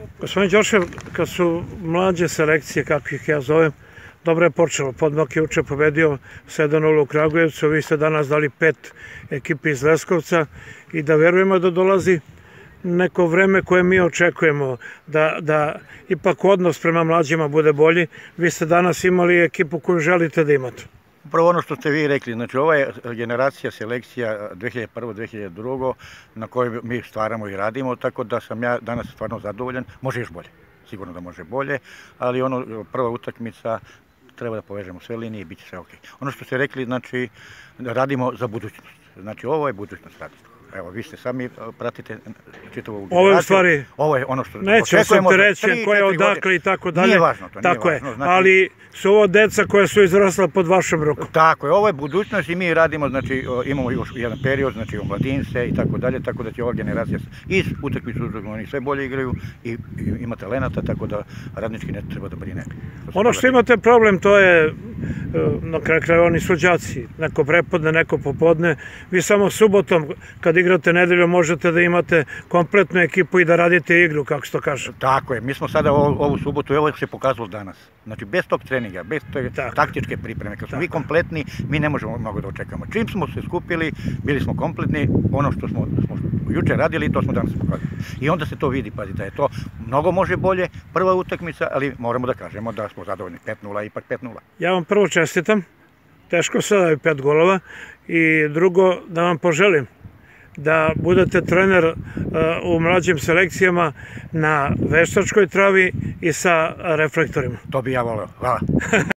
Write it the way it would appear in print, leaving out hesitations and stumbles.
Gospodin Đoršev, kad su mlađe selekcije, kako ih ja zovem, dobro je počelo. Podmok je juče pobedio 7-0 u Kragujevcu, vi ste danas dali 5 ekipi iz Leskovca i da verujemo da dolazi neko vreme koje mi očekujemo, da ipak odnos prema mlađima bude bolji. Vi ste danas imali ekipu koju želite da imate. Upravo ono što ste vi rekli, znači ova je generacija selekcija 2001-2002 na kojoj mi stvaramo i radimo, tako da sam ja danas stvarno zadovoljan, može još bolje, sigurno da može bolje, ali ono prva utakmica treba da povežemo sve linije i bit će sve ok. Ono što ste rekli, znači da radimo za budućnost, znači ovo je budućnost radimo. Evo, vi ste sami pratite čitavu generaciju. Ovo je u stvari, ovo je ono što neću sam te reći ko je odakle i tako dalje. Nije važno to, nije važno. Tako je, ali su ovo deca koja su izrasla pod vašom rukom. Tako je, ovo je budućnost i mi radimo, znači imamo još jedan period, znači omladince i tako dalje, tako da će ova generacija iz utakmice oni sve bolje igraju i ima talenata, tako da radnički ne treba da brine. Ono što imate problem, to je na kraju krajeva oni su đaci, neko prepodne, neko popodne. Vi samo subotom, kad igrate nedeljom, možete da imate kompletnu ekipu i da radite igru, kako se to kaže. Tako je, mi smo sada ovu subotu, evo se pokazalo danas. Znači, bez tog treninga, bez taktičke pripreme, kad smo mi kompletni, mi ne možemo mnogo da očekamo. Čim smo se skupili, bili smo kompletni, ono što smo juče radili, to smo danas pokazali. I onda se to vidi, pazi, da je to mnogo može bolje, prva utakmica, ali moramo da kažemo da smo zadovoljni 5-0, ipak 5-0. Ja vam prvo čestitam, teško se daju 5 golova, i drugo da vam poželim da budete trener u mlađim selekcijama na veštačkoj travi i sa reflektorima. To bi ja voleo. Hvala.